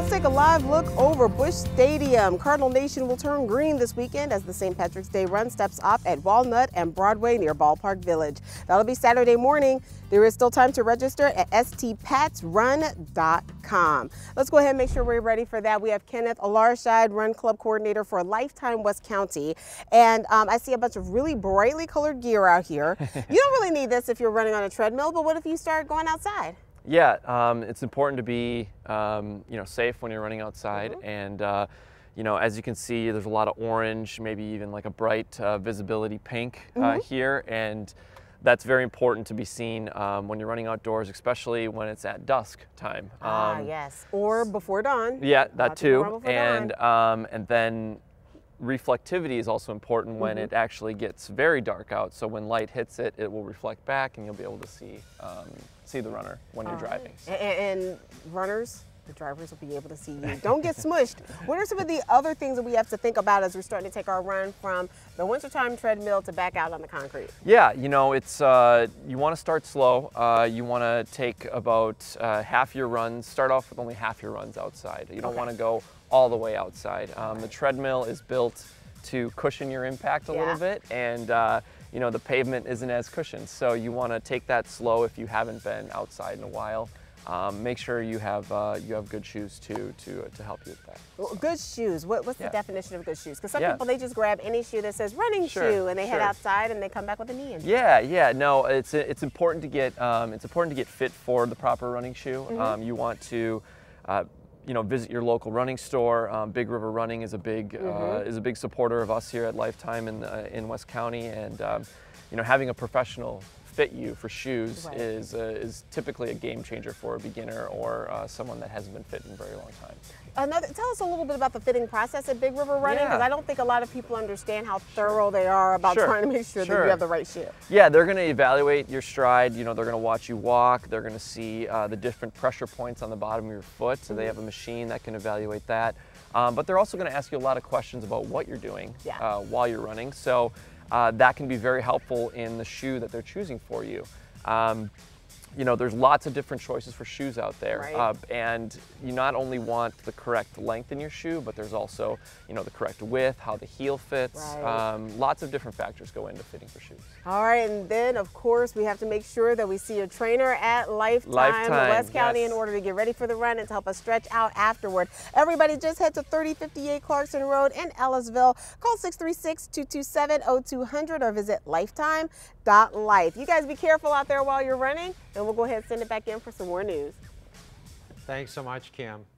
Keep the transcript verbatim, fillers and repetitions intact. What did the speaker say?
Let's take a live look over Busch Stadium. Cardinal Nation will turn green this weekend as the Saint Patrick's Day run steps off at Walnut and Broadway near Ballpark Village. That'll be Saturday morning. There is still time to register at S T pats run dot com. Let's go ahead and make sure we're ready for that. We have Kenneth Alarshide, Run Club Coordinator for Lifetime West County. And um, I see a bunch of really brightly colored gear out here. You don't really need this if you're running on a treadmill, but what if you start going outside? Yeah, um, it's important to be um, you know, safe when you're running outside. Mm-hmm. And uh, you know, as you can see, there's a lot of orange, maybe even like a bright uh, visibility pink uh, mm-hmm. here. And that's very important to be seen um, when you're running outdoors, especially when it's at dusk time. Um, ah, yes, or before dawn. Yeah, that too. And, um, and then reflectivity is also important when mm-hmm. it actually gets very dark out. So when light hits it, it will reflect back and you'll be able to see um, see the runner when you're driving. So. And, and runners, the drivers will be able to see you. Don't get smushed. What are some of the other things that we have to think about as we're starting to take our run from the wintertime treadmill to back out on the concrete? Yeah, you know, it's uh, you want to start slow. Uh, you want to take about uh, half your runs, start off with only half your runs outside. You don't okay. want to go all the way outside. Um, the treadmill is built to cushion your impact a yeah. little bit, and uh, you know, the pavement isn't as cushioned. So you want to take that slow if you haven't been outside in a while. Um, make sure you have uh, you have good shoes too to to help you with that. Well, good shoes. What, what's yeah. the definition of good shoes? Because some yeah. people, they just grab any shoe that says running sure, shoe and they sure. head outside and they come back with a knee injury. Yeah, yeah. No, it's it's important to get um, it's important to get fit for the proper running shoe. Mm-hmm. um, you want to. Uh, you know, visit your local running store. Um, Big River Running is a big mm-hmm. uh, is a big supporter of us here at Lifetime in uh, in West County, and um, you know, having a professional fit you for shoes right. is uh, is typically a game changer for a beginner or uh, someone that hasn't been fit in a very long time. Another, tell us a little bit about the fitting process at Big River Running, because yeah. I don't think a lot of people understand how thorough they are about sure. trying to make sure, sure that you have the right shoe. Yeah, they're going to evaluate your stride. You know, they're going to watch you walk. They're going to see uh, the different pressure points on the bottom of your foot. So mm-hmm. they have a machine that can evaluate that. Um, but they're also going to ask you a lot of questions about what you're doing yeah. uh, while you're running. So uh, that can be very helpful in the shoe that they're choosing for you. Um, you know, there's lots of different choices for shoes out there, right. uh, and you not only want the correct length in your shoe, but there's also, you know, the correct width, how the heel fits. Right. Um, lots of different factors go into fitting for shoes. All right, and then of course we have to make sure that we see a trainer at Lifetime, Lifetime West County yes. in order to get ready for the run and to help us stretch out afterward. Everybody just head to thirty fifty-eight Clarkson Road in Ellisville. Call six three six, two two seven, oh two hundred or visit lifetime dot life. You guys be careful out there while you're running, and we'll go ahead and send it back in for some more news. Thanks so much, Kim.